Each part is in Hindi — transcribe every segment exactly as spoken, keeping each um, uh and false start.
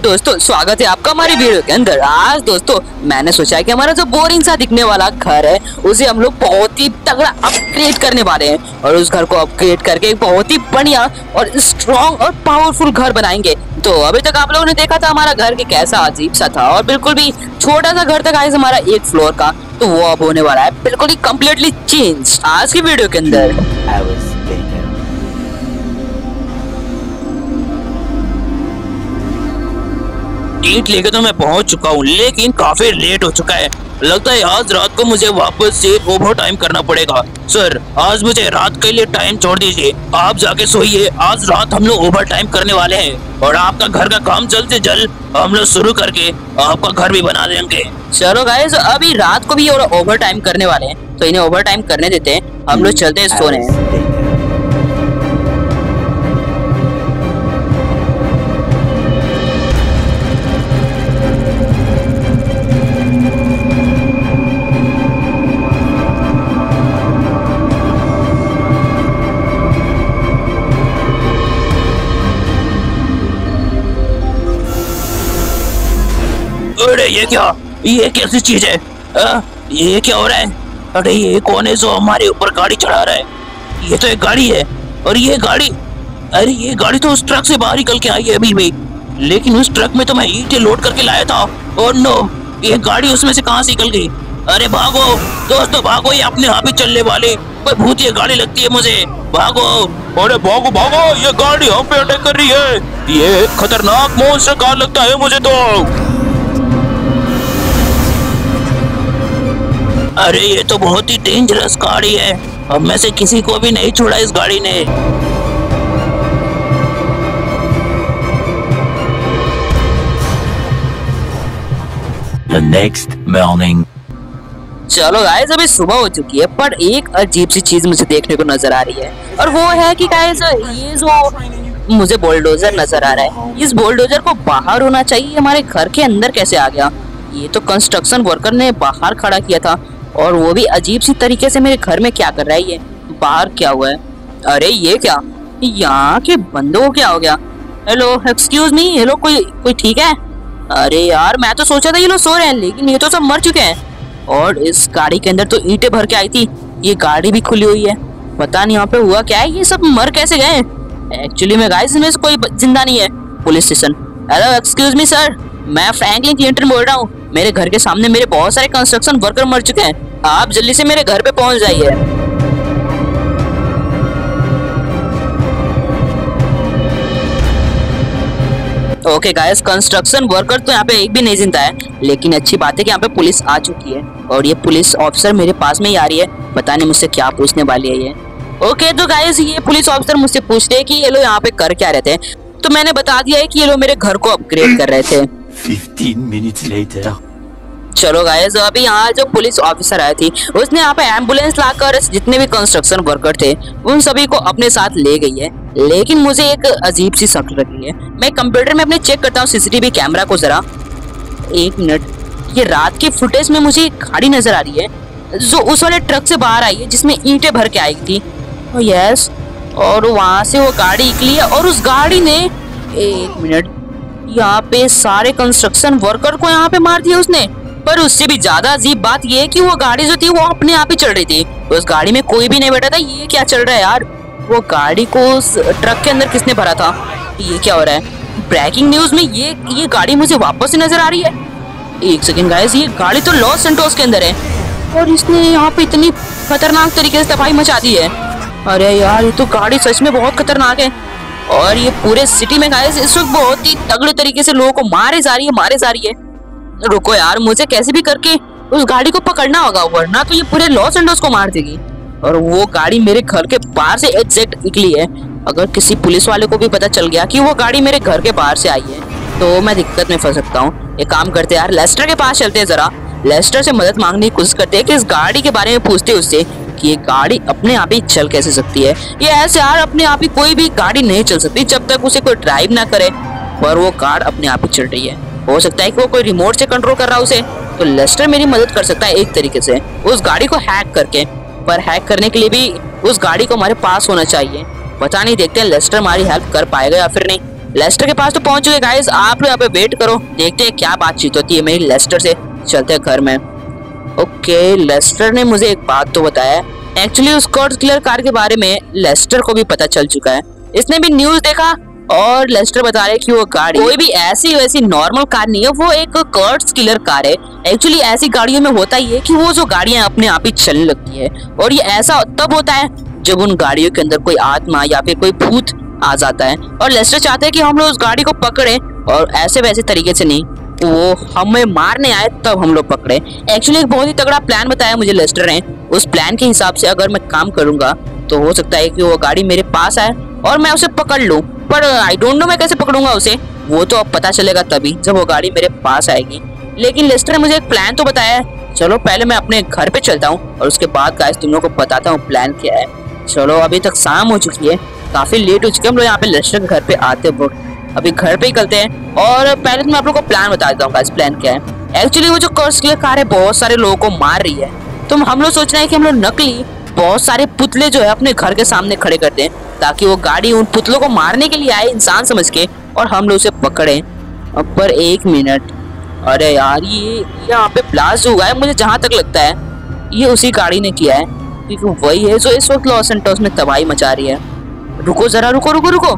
दोस्तों, स्वागत है आपका हमारी वीडियो के अंदर। आज दोस्तों मैंने सोचा है कि हमारा जो बोरिंग सा दिखने वाला घर है उसे हम लोग बहुत ही तगड़ा अपग्रेड करने वाले हैं और उस घर को अपग्रेड करके एक बहुत ही बढ़िया और स्ट्रॉन्ग और पावरफुल घर बनाएंगे। तो अभी तक आप लोगों ने देखा था हमारा घर के कैसा अजीब सा था और बिल्कुल भी छोटा सा घर था गाइस हमारा एक फ्लोर का, तो वो अब होने वाला है बिल्कुल ही कम्प्लीटली चेंज आज की वीडियो के अंदर। ईंट लेके तो मैं पहुंच चुका हूँ, लेकिन काफी लेट हो चुका है। लगता है आज रात को मुझे वापस से ओवर टाइम करना पड़ेगा। सर, आज मुझे रात के लिए टाइम छोड़ दीजिए, आप जाके सोइए। आज रात हम लोग ओवर टाइम करने वाले हैं और आपका घर का काम जल्द से जल्द हम लोग शुरू करके आपका घर भी बना देंगे। चलो गाइस, अभी रात को भी ओवर टाइम करने वाले हैं तो इन्हें ओवर टाइम करने देते हैं, हम लोग चलते हैं सोने। अरे ये क्या, ये कैसी चीज है? आ, ये क्या हो रहा है? अरे ये कौन है जो हमारे ऊपर गाड़ी चढ़ा रहा है? ये तो एक गाड़ी है और ये गाड़ी, अरे ये गाड़ी तो उस ट्रक से बाहर निकल के आई है अभी भी, लेकिन उस ट्रक में तो मैं ईंटें लोड करके लाया था। और नो, ये गाड़ी उसमें से कहां से निकल गई? अरे भागो दोस्तों भागो, ये अपने आप ही चलने वाली कोई भूतिया गाड़ी लगती है मुझे, भागो। अरे भागो भागो, ये गाड़ी हम पे अटैक कर रही है। ये खतरनाक मॉन्स्टर कार लगता है मुझे तो। अरे ये तो बहुत ही डेंजरस गाड़ी है, अब में से किसी को भी नहीं छोड़ा इस गाड़ी ने। The next morning. चलो गाइस, अभी सुबह हो चुकी है पर एक अजीब सी चीज मुझे देखने को नजर आ रही है और वो है कि गाइस ये जो मुझे बुलडोजर नजर आ रहा है, इस बुलडोजर को बाहर होना चाहिए, हमारे घर के अंदर कैसे आ गया? ये तो कंस्ट्रक्शन वर्कर ने बाहर खड़ा किया था और वो भी अजीब सी तरीके से मेरे घर में क्या कर रहा है? ये बाहर क्या हुआ है? अरे ये क्या, यहाँ के बंदों को क्या हो गया? हेलो एक्सक्यूज मी, हेलो कोई कोई ठीक है? अरे यार मैं तो सोचा था ये लोग सो रहे हैं, लेकिन ये तो सब मर चुके हैं। और इस गाड़ी के अंदर तो ईंटें भर के आई थी, ये गाड़ी भी खुली हुई है, पता नहीं यहाँ पे हुआ क्या है, ये सब मर कैसे गए? एक्चुअली में गाइस इनमें से कोई जिंदा नहीं है। Police station. Hello excuse me sir, मैं फ्रैंकलिन क्लिंटन बोल रहा हूँ, मेरे घर के सामने मेरे बहुत सारे कंस्ट्रक्शन वर्कर मर चुके हैं, आप जल्दी से मेरे घर पे पहुंच जाइए। ओके गाइस, कंस्ट्रक्शन वर्कर तो यहाँ पे एक भी नहीं जिंदा है, लेकिन अच्छी बात है कि यहाँ पे पुलिस आ चुकी है और ये पुलिस ऑफिसर मेरे पास में ही आ रही है, पता नहीं मुझसे क्या पूछने वाली है ये। ओके तो गाइस, ये पुलिस ऑफिसर मुझसे पूछ रहे हैं कि ये लोग यहाँ पे कर क्या रहे थे, तो मैंने बता दिया है कि ये लोग मेरे घर को अपग्रेड कर रहे थे। Fifteen minutes later. चलो गाइस, अभी यहाँ जो पुलिस ऑफिसर आई थी उसने यहाँ पे एम्बुलेंस लाकर जितने भी कंस्ट्रक्शन वर्कर थे उन सभी को अपने साथ ले गई है, लेकिन मुझे एक अजीब सी शक लगी है। मैं कंप्यूटर में अपने चेक करता हूँ सीसीटीवी कैमरा को जरा, एक मिनट, ये रात के फुटेज में मुझे एक गाड़ी नजर आ रही है जो उस वाले ट्रक से बाहर आई है जिसमें ईंटें भर के आई थी। ओ यस, और वहां से वो गाड़ी निकली है और उस गाड़ी ने, एक मिनट, यहाँ पे सारे कंस्ट्रक्शन वर्कर को यहाँ पे मार दिया उसने। पर उससे भी ज्यादा अजीब बात ये है कि वो गाड़ी जो थी वो अपने आप ही चल रही थी, उस गाड़ी में कोई भी नहीं बैठा था। ये क्या चल रहा है यार? वो गाड़ी को उस ट्रक के अंदर किसने भरा था? ये क्या हो रहा है? ब्रेकिंग न्यूज में ये ये गाड़ी मुझे वापस से नजर आ रही है। एक सेकंड गाइस, ये गाड़ी तो लॉस सेंटोस के अंदर है और इसने यहाँ पे इतनी खतरनाक तरीके से तबाही मचा दी है। अरे यार, ये तो गाड़ी सच में बहुत खतरनाक है और ये पूरे सिटी में गाइस इस वक्त बहुत ही तगड़े तरीके से लोगों को मारे जा रही है मारे जा रही है। रुको यार, मुझे कैसे भी करके उस गाड़ी को पकड़ना होगा, वरना तो ये पूरे लॉस एंजल्स को मार देगी। और वो गाड़ी मेरे घर के बाहर से एग्जैक्ट निकली है, अगर किसी पुलिस वाले को भी पता चल गया कि वो गाड़ी मेरे घर के बाहर से आई है तो मैं दिक्कत में फंस सकता हूँ। एक काम करते हैं यार, लेस्टर के पास चलते हैं, जरा लेस्टर से मदद मांगने की कोशिश करते हैं कि इस गाड़ी के बारे में पूछते हैं उससे कि ये गाड़ी अपने आप ही चल कैसे सकती है। ये ऐसे यार, अपने आप ही कोई भी गाड़ी नहीं चल सकती जब तक उसे कोई ड्राइव ना करे, पर वो कार अपने आप ही चल रही है। हो सकता है कि वो कोई रिमोट से कंट्रोल कर रहा है उसे, तो लेस्टर मेरी मदद कर सकता है एक तरीके से उस गाड़ी को हैक करके, पर हैक करने के लिए भी उस गाड़ी को हमारे पास होना चाहिए। पता नहीं, देखते हैं लेस्टर हमारी हेल्प कर पाएगा या फिर नहीं। लेस्टर के पास तो पहुंच चुके गाइस। आप यहाँ पे वेट करो, देखते हैं क्या बातचीत होती है मेरी लेस्टर से। चलते हैं घर में। ओके, लेस्टर ने मुझे एक बात तो बताया। एक्चुअली उस कर्ट्स किलर कार के बारे में लेस्टर को भी पता चल चुका है। इसने भी न्यूज देखा और लेस्टर बता रहे कि वो गाड़ी कोई भी ऐसी वैसी नॉर्मल कार नहीं है, वो एक कर्ट्स किलर कार है। एक्चुअली ऐसी गाड़ियों में होता ही है कि वो जो गाड़ियां अपने आप ही चलने लगती है, और ये ऐसा तब होता है जब उन गाड़ियों के अंदर कोई आत्मा या फिर कोई भूत आ जाता है। और लेस्टर चाहते हैं कि हम लोग उस गाड़ी को पकड़े, और ऐसे वैसे तरीके से नहीं, वो हमें मारने आए तब हम लोग पकड़े। एक्चुअली एक बहुत ही तगड़ा प्लान बताया मुझे लेस्टर ने। उस प्लान के हिसाब से अगर मैं काम करूंगा तो हो सकता है कि वो गाड़ी मेरे पास आए और मैं उसे पकड़ लूं, पर आई डोंट नो मैं कैसे पकड़ूंगा उसे। वो तो अब पता चलेगा तभी जब वो गाड़ी मेरे पास आएगी। लेकिन लेस्टर ने मुझे एक प्लान तो बताया है। चलो पहले मैं अपने घर पे चलता हूँ और उसके बाद गाइस तुम लोगों को बताता हूँ प्लान क्या है। चलो अभी तक शाम हो चुकी है, काफी लेट हो चुके हम लोग यहाँ पे लेस्टर के घर पे आते वक्त। अभी घर पे ही चलते हैं और पहले तो मैं आप लोगों को प्लान बता देता हूँ गाइस। प्लान क्या है, एक्चुअली वो जो कर्स किलर कार है बहुत सारे लोगों को मार रही है, तो हम लोग सोच रहे हैं कि हम लोग नकली बहुत सारे पुतले जो है अपने घर के सामने खड़े करते हैं, ताकि वो गाड़ी उन पुतलों को मारने के लिए आए इंसान समझ के, और हम लोग उसे पकड़े। अब पर एक मिनट, अरे यार ये यहाँ पे ब्लास्ट हुआ है, मुझे जहाँ तक लगता है ये उसी गाड़ी ने किया है, क्योंकि वही है जो इस वक्त लॉस सैंटोस में तबाही मचा रही है। रुको जरा, रुको रुको रुको,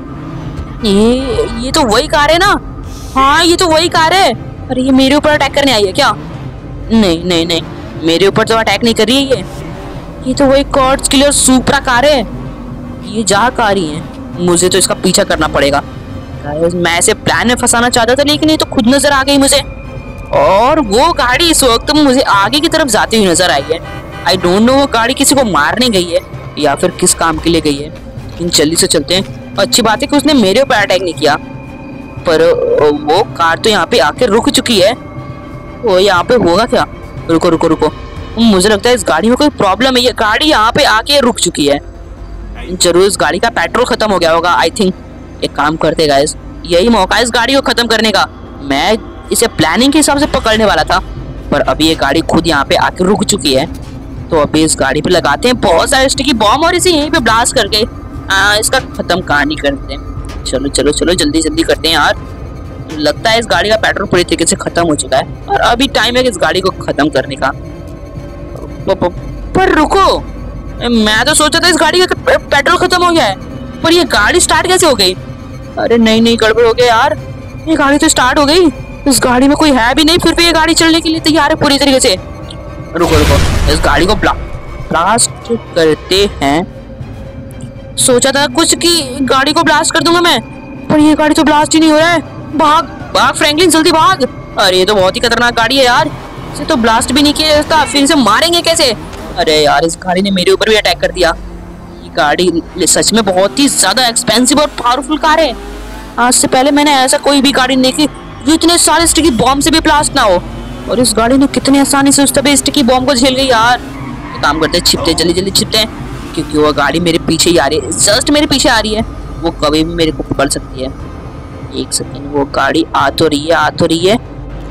ये ये तो वही कार है ना? हाँ ये तो वही कार है। अरे ये मेरे ऊपर अटैक करने आई है क्या? नहीं नहीं नहीं, मेरे ऊपर तो अटैक नहीं कर रही है ये ये तो वही कर्ट्स किलर सुपरा कार है। ये जा कार ही है, मुझे तो इसका पीछा करना पड़ेगा। मैं इसे प्लान में फंसाना चाहता था, लेकिन ये तो खुद नजर आ गई मुझे, और वो गाड़ी इस वक्त मुझे आगे की तरफ जाती हुई नजर आई है। आई डोंट नो वो गाड़ी किसी को मारने गई है या फिर किस काम के लिए गई है, लेकिन जल्दी से चलते हैं। अच्छी बात है कि उसने मेरे ऊपर अटैक नहीं किया, पर वो कार तो यहाँ पे आके रुक चुकी है। वो यहाँ पे होगा क्या? रुको रुको रुको, मुझे लगता है इस गाड़ी में कोई प्रॉब्लम है। ये गाड़ी यहाँ पे आके रुक चुकी है, जरूर इस गाड़ी का पेट्रोल खत्म हो गया होगा। आई थिंक एक काम करते गाइस, यही मौका है इस गाड़ी को खत्म करने का। मैं इसे प्लानिंग के हिसाब से पकड़ने वाला था, पर अभी ये गाड़ी खुद यहाँ पे आके रुक चुकी है, तो अभी इस गाड़ी पे लगाते हैं बहुत सारे स्टिकी बॉम्ब और इसे यहीं पे ब्लास्ट करके आ, इसका खत्म कहानी करते हैं। चलो चलो चलो जल्दी जल्दी करते हैं यार। लगता है इस गाड़ी का पेट्रोल पूरी तरीके से खत्म हो चुका है और अभी टाइम है इस गाड़ी को खत्म करने का। पर रुको, मैं तो सोचा था इस गाड़ी का पेट्रोल खत्म हो गया है, पर ये गाड़ी स्टार्ट कैसे हो गई? अरे नहीं नहीं, गड़बड़ हो गया यार, ये गाड़ी तो स्टार्ट हो गई। इस गाड़ी में कोई है भी नहीं, फिर भी ये गाड़ी चलने के लिए तैयार है पूरी तरीके से। रुको रुको, इस गाड़ी को ब्ला, ब्लास्ट करते हैं। सोचा था कुछ कि गाड़ी को ब्लास्ट कर दूंगा मैं, पर ये गाड़ी तो ब्लास्ट ही नहीं हो रहा है। भाग भाग फ्रैंकलिन, जल्दी भाग। अरे ये तो बहुत ही खतरनाक गाड़ी है यार, इसे तो ब्लास्ट भी नहीं किया जाता, फिर इसे मारेंगे कैसे? अरे यार इस गाड़ी ने मेरे ऊपर भी अटैक कर दिया। ये गाड़ी सच में बहुत ही ज्यादा एक्सपेंसिव और पावरफुल कार है। आज से पहले मैंने ऐसा कोई भी गाड़ी नहीं देखी जो इतने सारे स्टिकी बॉम्ब से भी ब्लास्ट ना हो, और इस गाड़ी ने कितने आसानी से उस तभी स्टिकी बॉम्ब को झेल गई यार। काम करते हैं, छिपते जल्दी जल्दी छिपते हैं, क्योंकि वो गाड़ी मेरे पीछे ही आ रही है, जस्ट मेरे पीछे आ रही है, वो कभी भी मेरे को पकड़ सकती है। एक सेकेंड, वो गाड़ी आ तो रही है, आ तो रही है,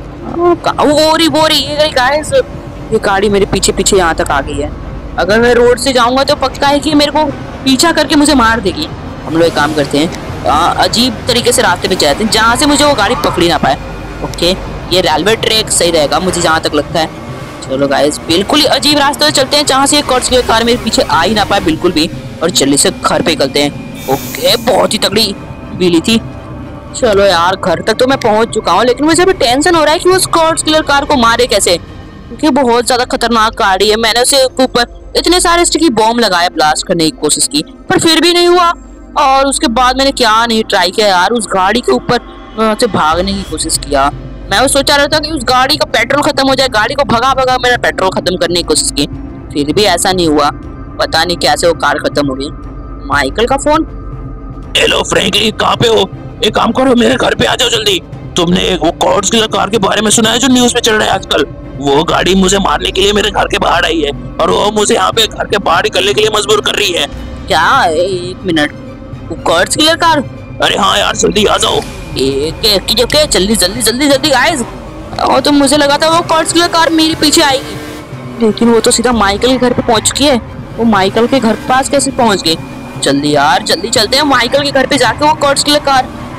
वो रही वो रही है गाइस। ये गाड़ी मेरे पीछे पीछे यहाँ तक आ गई है। अगर मैं रोड से जाऊंगा तो पक्का है कि मेरे को पीछा करके मुझे मार देगी। हम लोग एक काम करते हैं, आ, अजीब तरीके से रास्ते पे जाते हैं जहाँ से मुझे वो गाड़ी पकड़ी ना पाए। ओके, ये रेलवे ट्रैक सही रहेगा मुझे जहाँ तक लगता है। चलो गाइस, बिल्कुल ही अजीब रास्ते से चलते हैं जहाँ से कर्ट्स की कार मेरे पीछे आ ही ना पाए बिल्कुल भी, और जल्दी से घर पे निकलते हैं। ओके, बहुत ही तगड़ी बिली थी। चलो यार, घर तक तो मैं पहुंच चुका हूँ, लेकिन मुझे अभी टेंशन हो रहा है कि वो कर्ट्स किलर कार को मारे कैसे, क्योंकि बहुत ज्यादा खतरनाक गाड़ी है। मैंने उसे ऊपर इतने सारे स्टिकी बॉम्ब लगाया, ब्लास्ट करने की कोशिश की, पर फिर भी नहीं हुआ। और उसके बाद मैंने क्या नहीं ट्राई किया यार, उस गाड़ी के ऊपर से भागने की कोशिश किया। मैं वो सोचा रहा था कि उस गाड़ी का पेट्रोल खत्म हो जाए, गाड़ी को भगा भगा मैंने पेट्रोल खत्म करने की कोशिश की, फिर भी ऐसा नहीं हुआ। पता नहीं कैसे वो कार खत्म हो गई। माइकल का फोन। हेलो फ्रैंकलिन, कहाँ पे हो? एक काम करो, मेरे घर पे आ जाओ जल्दी। तुमने वो कर्ट्स किलर कार के बारे में सुना है जो न्यूज में चल रहा है आजकल? वो गाड़ी मुझे मारने के लिए मेरे घर के बाहर आई है, और वो मुझे यहाँ पे घर के बाहर निकलने के लिए मजबूर कर रही है। क्या? एक मिनट, वो कर्ट्स किलर कार? अरे हाँ यार, जल्दी आ जाओ। जल्दी जल्दी जल्दी जल्दी गाइस। और तो मुझे लगा था वो कर्ट्स किलर कार मेरे पीछे आएगी, लेकिन वो तो सीधा माइकल के घर पे पहुंच चुकी है। वो माइकल के घर पास कैसे पहुंच गई? जल्दी यार, जल्दी चलते हैं माइकल के घर पे जाके वो कर्ट्स किलर कार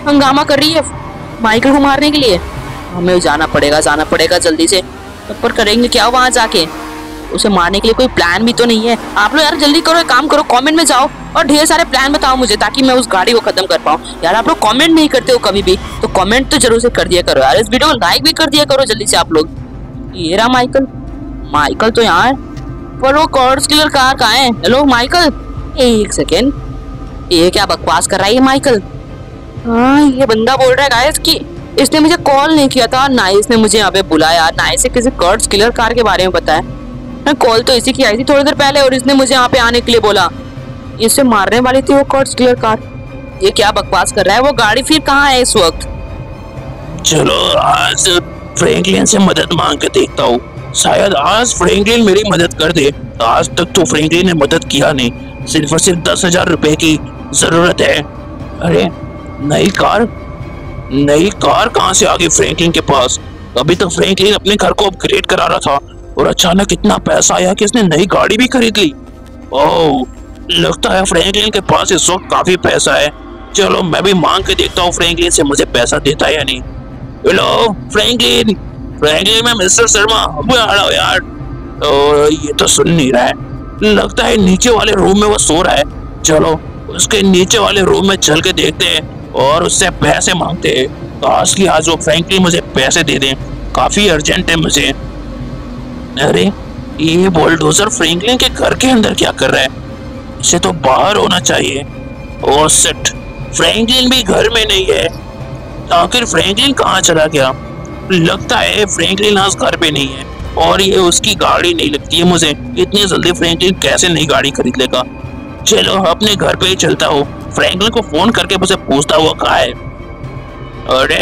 हंगामा कर रही है माइकल को मारने के लिए। हमें जाना पड़ेगा जाना पड़ेगा जल्दी से। पर करेंगे क्या वहां जाके? उसे मारने के लिए कोई प्लान भी तो नहीं है। आप लोग यार जल्दी करो, एक काम करो, कमेंट में जाओ और ढेर सारे प्लान बताओ मुझे, ताकि मैं उस गाड़ी को खत्म कर पाऊँ। यार आप लोग कमेंट नहीं करते हो कभी भी, तो कमेंट तो जरूर से कर दिया करो यार। इस वीडियो को लाइक भी कर दिया करो जल्दी से आप लोग। ये रहा माइकल। माइकल तो यहाँ, पर वो कॉर्ड्स किलर कार कहाँ है? हेलो माइकल, एक सेकेंड, ये क्या बकवास कर रहा है ये माइकल? हाँ ये बंदा बोल रहा है गाइस कि इसने मुझे कॉल नहीं किया था, ना इसने मुझे यहाँ पे बुलाया, ना इसे किसी कॉर्ड्स किलर कार के बारे में पता है। मैं कॉल तो इसी की आई थी थोड़ी देर पहले और इसने मुझे यहाँ पे आने के लिए बोला। इसे मारने वाली थी वो कॉर्ड्स किलर कार। ये क्या बकवास कर रहा है? वो गाड़ी फिर कहाँ है इस वक्त? चलो आज फ्रैंकलिन से मदद मांग के देखता हूँ, शायद आज फ्रैंकलिन मेरी मदद कर दे। आज तक तो फ्रैंकलिन ने मदद किया नहीं, सिर्फ और सिर्फ दस हजार रुपए की जरूरत है। अरे नई कार, नई कार कहाँ से आ गई फ्रैंकलिन के पास? अभी तक फ्रैंकलिन अपने घर को अपग्रेड करा रहा था और अचानक इतना पैसा आया कि इसने नई गाड़ी भी खरीद ली। ओह, लगता है फ्रैंकलिन के पास इस वक्त काफी पैसा है। चलो मैं भी मांग के देखता हूँ फ्रैंकलिन से मुझे पैसा देता है या नहीं। हेलो फ्रैंकलिन, फ्रैंकलिन मैं मिस्टर शर्मा आ रहा हूँ यार। ओ, ये तो सुन नहीं रहा है, लगता है नीचे वाले रूम में वो सो रहा है। चलो उसके नीचे वाले रूम में चल के देखते हैं और उससे पैसे मांगते हैं। काश कि आज वो फ्रैंकलिन मुझे पैसे दे दें, काफी अर्जेंट है मुझे। अरे ये बुलडोजर फ्रैंकलिन के घर के अंदर क्या कर रहा है? इसे तो बाहर होना चाहिए। ओह शिट, फ्रैंकलिन भी घर में नहीं है। आखिर फ्रैंकलिन कहाँ चला गया? लगता है फ्रैंकलिन आज घर पे नहीं है और ये उसकी गाड़ी नहीं लगती है मुझे। इतनी जल्दी फ्रैंकलिन कैसे नई गाड़ी खरीद लेगा? चलो अपने घर पे ही चलता हूँ, फ्रैंकलिन को फोन करके मुझे पूछता हुआ कहाँ है। अरे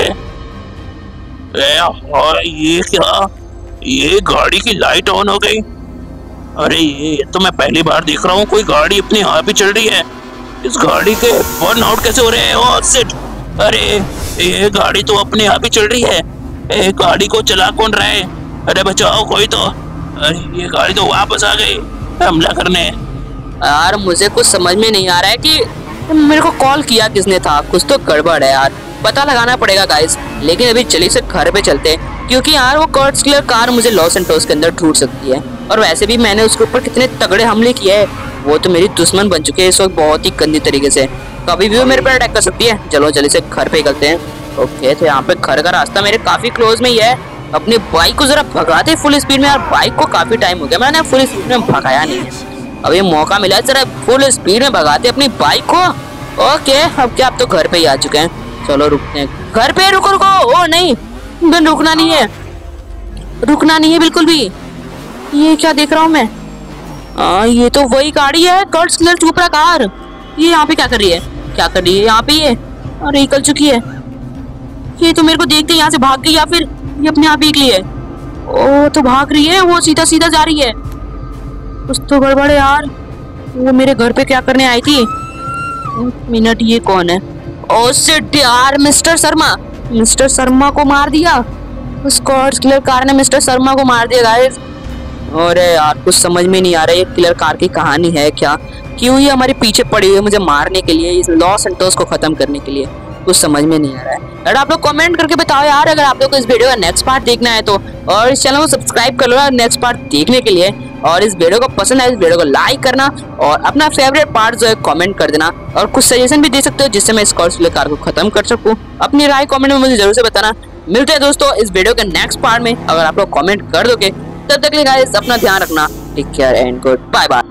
ए, ये क्या? ये गाड़ी की लाइट ऑन हो गई। अरे ये तो मैं पहली बार देख रहा हूँ, कोई गाड़ी अपने आप ही चल रही है। इस गाड़ी के बर्न आउट कैसे हो रहे हैं? ओह शिट, अरे ये गाड़ी तो अपने आप ही चल रही है। ए, गाड़ी को चला कौन रहा है? अरे बचाओ कोई तो। अरे ये गाड़ी तो वापस आ गई हमला करने। यार मुझे कुछ समझ में नहीं आ रहा है कि मेरे को कॉल किया किसने था। कुछ तो गड़बड़ है यार, पता लगाना पड़ेगा गाइस। लेकिन अभी चलिए से घर पे चलते हैं, क्योंकि यार वो कॉर्ड्स किलर कार मुझे लॉस एंटोस के अंदर ढूंढ सकती है। और वैसे भी मैंने उसके ऊपर कितने तगड़े हमले किए हैं, वो तो मेरी दुश्मन बन चुके हैं इस वक्त बहुत ही गंदी तरीके से। कभी भी वो मेरे पर अटैक कर सकती है। चलो जल्दी से घर पे निकलते हैं। ओके तो यहाँ पे घर का रास्ता मेरे काफी क्लोज में ही है। अपनी बाइक को जरा भगाते फुल स्पीड में। यार बाइक को काफी टाइम हो गया मैंने फुल स्पीड में भगाया नहीं है। अब ये मौका मिला है, जरा फुल स्पीड में भगाते अपनी बाइक को। ओके अब क्या, अब तो घर पे ही आ चुके हैं। चलो रुकते हैं घर पे। रुको रुको, ओ नहीं रुकना नहीं है, रुकना नहीं है बिल्कुल भी। ये क्या देख रहा हूँ मैं? आ, ये तो वही गाड़ी है, कॉर्ड्स किलर चुपरा कार। ये यहाँ पे क्या कर रही है? क्या कर रही है यहाँ पे? ये अरे निकल चुकी है। ये तो मेरे को देखते यहाँ से भाग गई, या फिर ये अपने आप ही निकली है। ओ तो भाग रही है, वो सीधा सीधा जा रही है। कुछ तो गड़बड़ है यार। वो मेरे घर पे क्या करने आई थी? मिनट, ये कौन है? ओ शिट यार, मिस्टर शर्मा। मिस्टर शर्मा को मार दिया। उस कॉर्ड्स किलर कार ने मिस्टर शर्मा को मार दिया गाइस। अरे यार कुछ समझ में नहीं आ रहा है ये किलर कार की कहानी है क्या, क्यों ये हमारे पीछे पड़ी हुई है मुझे मारने के लिए, इस लॉस एंटोस को खत्म करने के लिए। कुछ समझ में नहीं आ रहा है यार। आप लोग कमेंट करके बताओ यार, अगर आप लोग को इस वीडियो का नेक्स्ट पार्ट देखना है तो, और इस चैनल को सब्सक्राइब कर लो नेक्स्ट पार्ट देखने के लिए। और इस वीडियो को पसंद है इस वीडियो को लाइक करना और अपना फेवरेट पार्ट जो है कमेंट कर देना। और कुछ सजेशन भी दे सकते हो जिससे मैं इस कॉर्ड्स किलर कार को खत्म कर सकूं। अपनी राय कमेंट में मुझे जरूर से बताना। मिलते हैं दोस्तों इस वीडियो के नेक्स्ट पार्ट में, अगर आप लोग कमेंट कर दोगे। तब तक के लिए गाइस अपना ध्यान रखना, take care and good bye bye.